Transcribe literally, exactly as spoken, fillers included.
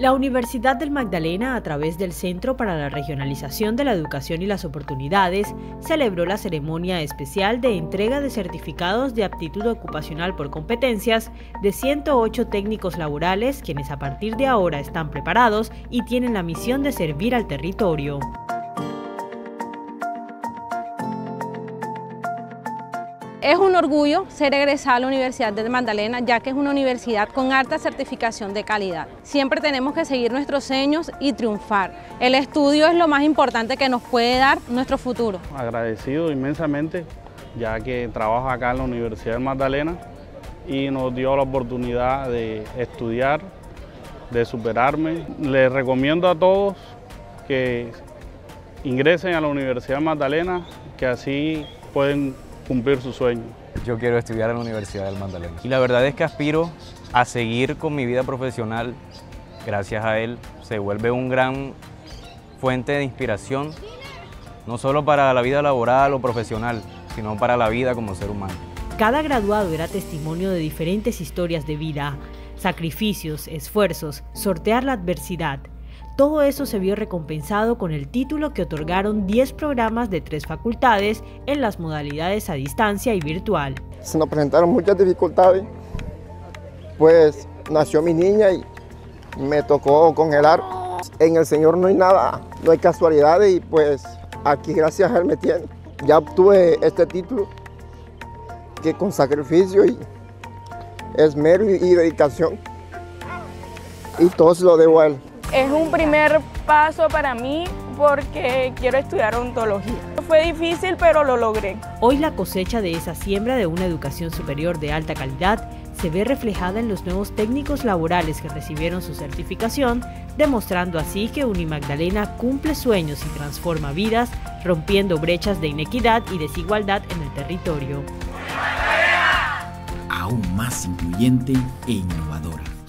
La Universidad del Magdalena, a través del Centro para la Regionalización de la Educación y las Oportunidades, celebró la ceremonia especial de entrega de certificados de aptitud ocupacional por competencias de ciento ocho técnicos laborales, quienes a partir de ahora están preparados y tienen la misión de servir al territorio. Es un orgullo ser egresada a la Universidad del Magdalena, ya que es una universidad con alta certificación de calidad. Siempre tenemos que seguir nuestros sueños y triunfar. El estudio es lo más importante que nos puede dar nuestro futuro. Agradecido inmensamente, ya que trabajo acá en la Universidad del Magdalena y nos dio la oportunidad de estudiar, de superarme. Les recomiendo a todos que ingresen a la Universidad del Magdalena, que así pueden cumplir su sueño. Yo quiero estudiar en la Universidad del Magdalena. Y la verdad es que aspiro a seguir con mi vida profesional. Gracias a él se vuelve un gran fuente de inspiración, no solo para la vida laboral o profesional, sino para la vida como ser humano. Cada graduado era testimonio de diferentes historias de vida, sacrificios, esfuerzos, sortear la adversidad. Todo eso se vio recompensado con el título que otorgaron diez programas de tres facultades en las modalidades a distancia y virtual. Se nos presentaron muchas dificultades, pues nació mi niña y me tocó congelar. En el Señor no hay nada, no hay casualidades y pues aquí gracias a Él me tiene. Ya obtuve este título que con sacrificio y esmero y dedicación y todo se lo debo a Él. Es un primer paso para mí porque quiero estudiar odontología. Fue difícil, pero lo logré. Hoy la cosecha de esa siembra de una educación superior de alta calidad se ve reflejada en los nuevos técnicos laborales que recibieron su certificación, demostrando así que Unimagdalena cumple sueños y transforma vidas, rompiendo brechas de inequidad y desigualdad en el territorio. Aún más incluyente e innovadora.